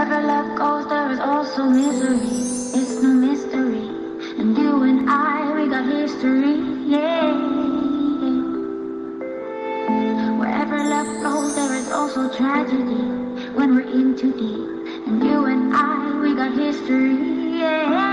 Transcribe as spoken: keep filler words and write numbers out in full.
Wherever love goes, there is also misery. It's no mystery. And you and I, we got history. Yeah. Wherever love flows, there is also tragedy. When we're in too deep. And you and I, we got history. Yeah.